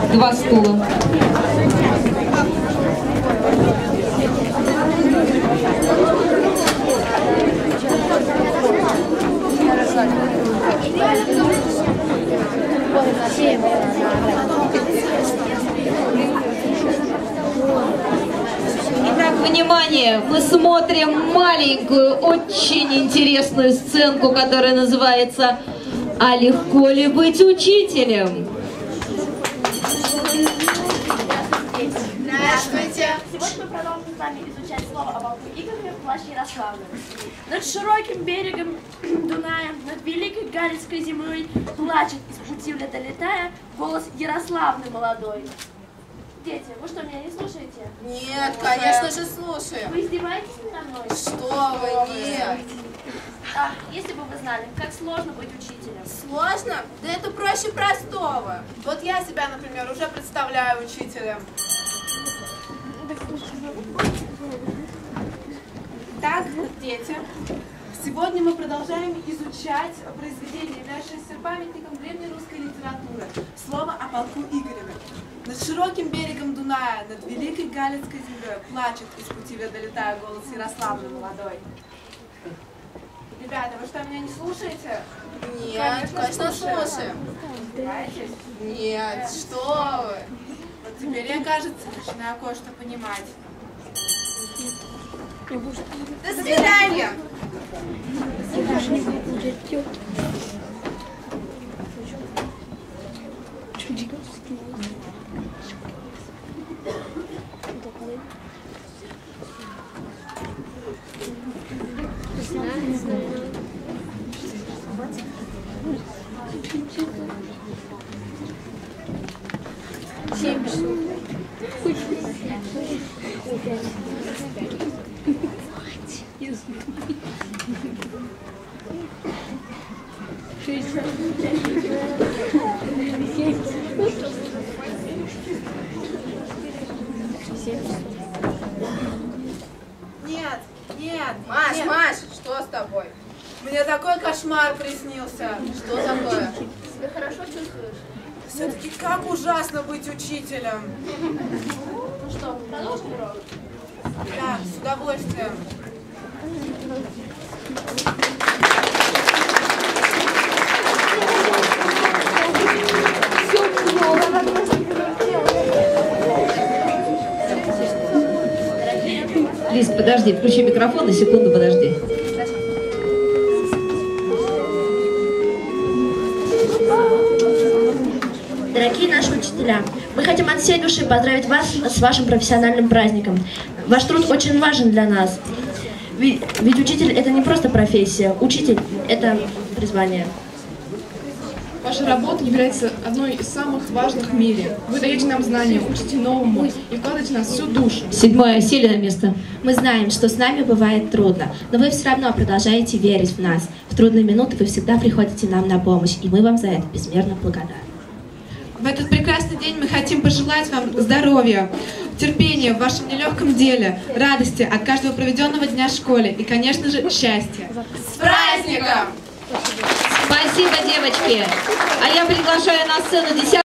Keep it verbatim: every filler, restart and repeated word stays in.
два стула. Итак, внимание, мы смотрим маленькую, очень интересную сценку, которая называется «А легко ли быть учителем?». Здравствуйте! Сегодня мы продолжим с вами изучать слово о полку Игореве в плаще Ярославле. Над широким берегом Дуная, над великой Галицкой землей плачет, из Путивля долетая, голос Ярославны молодой. Дети, вы что, меня не слушаете? Нет, конечно же слушаем. Вы издеваетесь надо мной? Что вы, нет. Ах, если бы вы знали, как сложно быть учителем. Сложно? Да это проще простого. Вот я себя, например, уже представляю учителем. Так, дети, сегодня мы продолжаем изучать произведение, являющееся памятником древнерусской литературы, слово о полку Игореве. Над широким берегом Дуная, над великой Галицкой землей плачет из Путивля долетая голос Ярославны молодой. Ребята, вы что, меня не слушаете? Нет, конечно, слушаем. Издеваетесь? Нет, что вы? Вот теперь я, кажется, начинаю кое-что понимать. До свидания! Семь часов. Нет, нет, Маш, нет. Маш, что с тобой? Мне такой кошмар приснился. Что такое? Себя хорошо чувствуешь? Все-таки как ужасно быть учителем. Ну что, продолжим урок? Да, с удовольствием. Лиз, подожди, включи микрофон на секунду, подожди. Дорогие наши учителя, мы хотим от всей души поздравить вас с вашим профессиональным праздником. Ваш труд очень важен для нас. Ведь, ведь учитель — это не просто профессия, учитель — это призвание. Ваша работа является одной из самых важных в мире. Вы даете нам знания, учите новому и вкладываете в нас всю душу. Седьмое, сели на место. Мы знаем, что с нами бывает трудно, но вы все равно продолжаете верить в нас. В трудные минуты вы всегда приходите нам на помощь, и мы вам за это безмерно благодарны. В этот прекрасный день мы хотим пожелать вам здоровья, терпения в вашем нелегком деле, радости от каждого проведенного дня в школе и, конечно же, счастья. С праздником! Спасибо, девочки. А я приглашаю на сцену десятку.